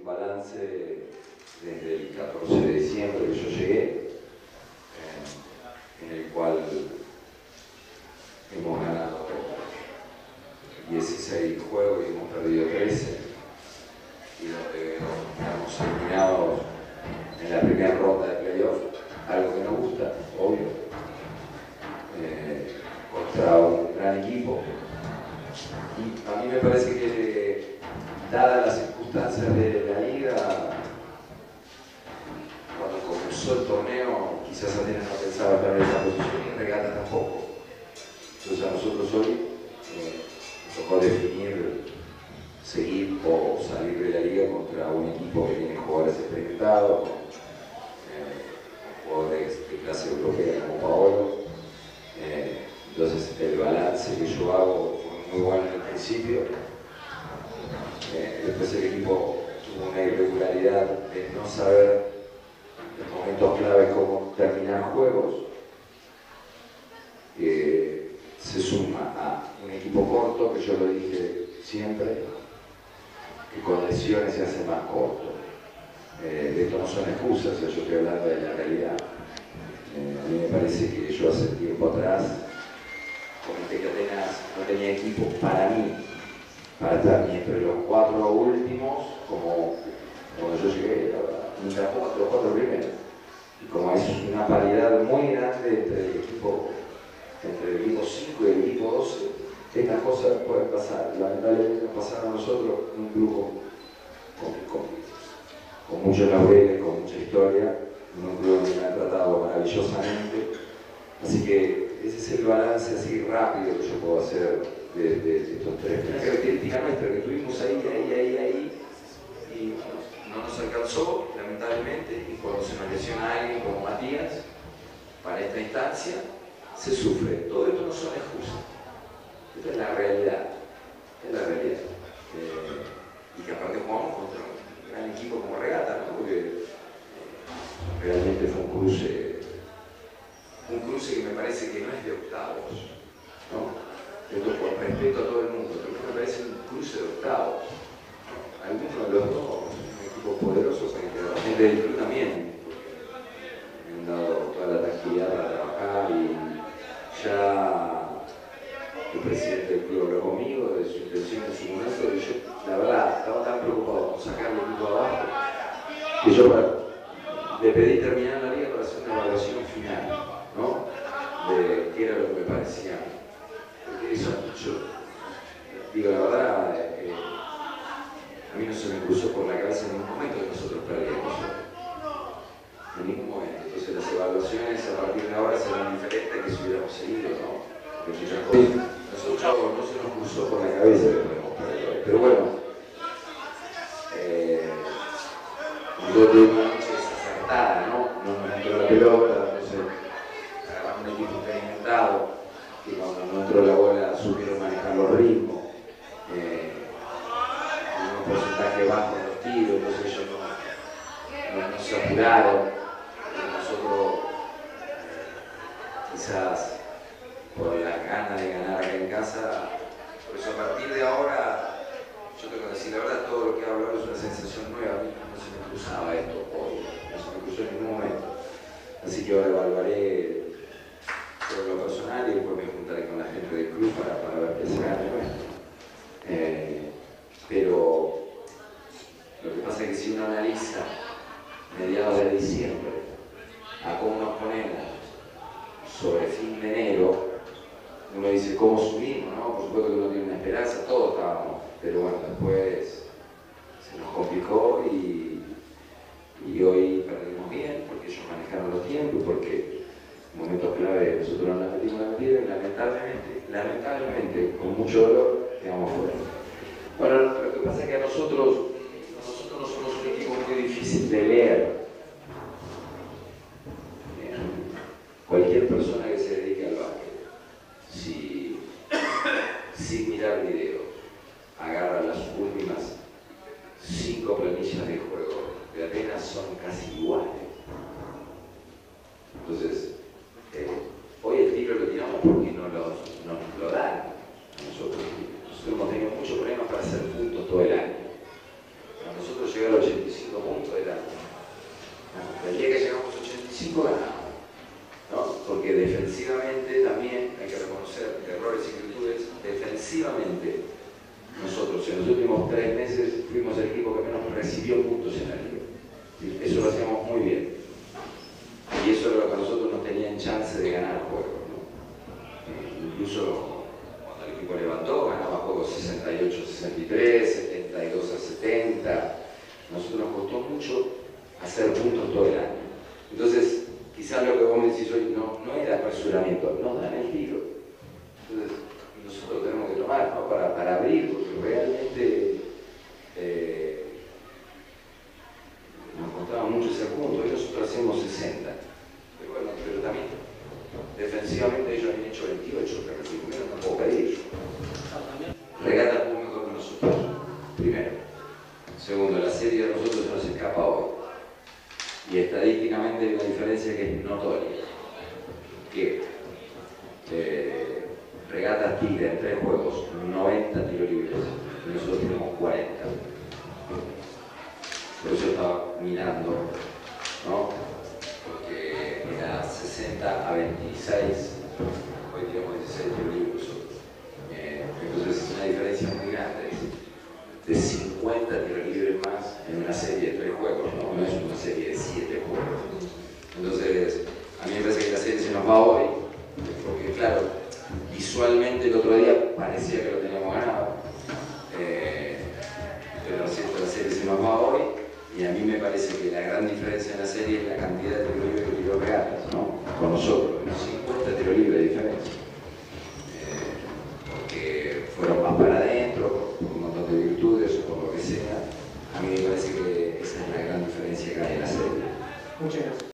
un balance desde el 14 de diciembre que yo llegué, en el cual hemos ganado 16 juegos y hemos perdido 13, y donde hemos eliminados en la primera ronda de playoff, algo que nos gusta, obvio, contra un gran equipo. Y a mí me parece que, dadas las circunstancias de la liga, cuando comenzó el torneo, quizás Atenas no pensaba estar en esa posición y en regata tampoco. Entonces a nosotros hoy nos tocó definir seguir o salir de la liga contra un equipo que tiene jugadores experimentados, jugadores de clase europea como Paolo. Entonces el balance que yo hago fue muy bueno en el principio. Después el equipo tuvo una irregularidad de no saber en momentos clave cómo terminar juegos. Se suma a un equipo corto, que yo lo dije siempre, que con lesiones se hace más corto. Esto no son excusas, yo estoy hablando de la realidad. A mí me parece que yo hace tiempo atrás comenté que Atenas no tenía equipo para mí, para estar ni entre los 4 últimos, como cuando yo llegué, ni tampoco entre los 4 primeros. Y como hay una paridad muy grande entre el equipo 5 y el equipo 12, estas cosas pueden pasar. Lamentablemente nos pasaron a nosotros, un grupo con muchos laureles, con mucha historia, un club que me ha tratado maravillosamente. Así que ese es el balance así rápido que yo puedo hacer de estos 3. Una característica nuestra que tuvimos ahí, y no nos alcanzó, lamentablemente, y cuando se nos lesiona a alguien como Matías, para esta instancia, se sufre. Todo esto no son excusas. Esta es la realidad. Es la realidad. Y que aparte jugamos contra un gran equipo como Regata, ¿no? Porque realmente fue un cruce que me parece que no es de octavos, ¿no? Esto con respeto a todo el mundo, pero me parece un cruce de octavos. Algunos de los dos son un equipo poderoso, que la gente del club también, me han dado toda la tranquilidad para trabajar, y ya el presidente del club habló conmigo de su intención en su momento, y yo, la verdad, estaba tan preocupado con sacar el equipo abajo, que yo le pedí terminar la liga para hacer una evaluación final, ¿no? De qué era lo que me parecía. Porque eso, yo digo la verdad, a mí no se me cruzó por la cabeza en ningún momento que nosotros perdíamos. En ningún momento. Entonces las evaluaciones a partir de ahora serán diferentes que si hubiéramos seguido, ¿no? Porque muchas cosas. Nosotros no se nos cruzó por la cabeza que podemos perder. Pero bueno, yo tuve una noche desacertada, ¿no? No nos entró la pelota, entonces agarramos un equipo experimentado, que cuando no entró la bola supieron manejar los ritmos. Un porcentaje bajo en los tiros, entonces ellos no se apuraron. Nosotros, quizás por la gana de ganar acá en casa, por eso a partir de ahora, yo tengo que decir la verdad, todo lo que hablo ahora es una sensación nueva. A mí no se me cruzaba esto hoy, no se me cruzó en ningún momento. Así que ahora evaluaré por lo personal y después me juntaré con la gente del club para ver qué se gana nuestro. Pero lo que pasa es que si uno analiza mediados de diciembre a cómo nos ponemos sobre fin de enero, uno dice cómo subimos, ¿no? Por supuesto que uno tiene una esperanza, todos estábamos, pero bueno, después se nos complicó y hoy perdimos bien porque ellos manejaron los tiempos, porque en momentos clave nosotros no la metimos y lamentablemente, con mucho dolor, quedamos fuera. Bueno, lo que pasa es que nosotros no somos un equipo muy difícil de leer. Cualquier persona que se dedique al básquet, sin mirar videos, agarra las últimas 5 planillas de juego de Atenas, son casi iguales. Entonces, hoy el tiro lo tiramos porque nos lo dan a nosotros. Nosotros hemos tenido muchos problemas para hacer puntos todo el año. A nosotros llegar al 80 hacer puntos todo el año. Entonces, quizás lo que vos me decís hoy no era apresuramiento, nos dan el tiro. Entonces, nosotros tenemos que tomar, ¿no? para abrir, porque realmente nos costaba mucho ese punto. Hoy nosotros hacemos 60. Pero bueno, pero también defensivamente ellos han hecho 28, pero si primero no puedo pedir. Regata jugó mejor que nosotros, primero. Segundo, la serie de nosotros se nos escapa hoy. Y estadísticamente hay una diferencia que es notoria. Que Regatas tira en 3 juegos 90 tiros libres y nosotros tenemos 40. Por eso estaba mirando, ¿no? Porque era 60 a 26, hoy tenemos 16 tiros libres. Entonces es una diferencia muy grande, de 50 tiros libres más en una serie de 3 juegos, no es una serie de 7 juegos. Entonces, a mí me parece que la serie se nos va hoy, porque claro, visualmente el otro día parecía que lo teníamos ganado, pero la serie se nos va hoy, y a mí me parece que la gran diferencia en la serie es la cantidad de tiros libres que tiró Regatas, ¿no? Con nosotros, unos 50 tiros libres de diferencia. Porque fueron más para adentro, por un montón de virtudes o por lo que sea. A mí me parece que esa es la gran diferencia que hay en la serie. Muchas gracias.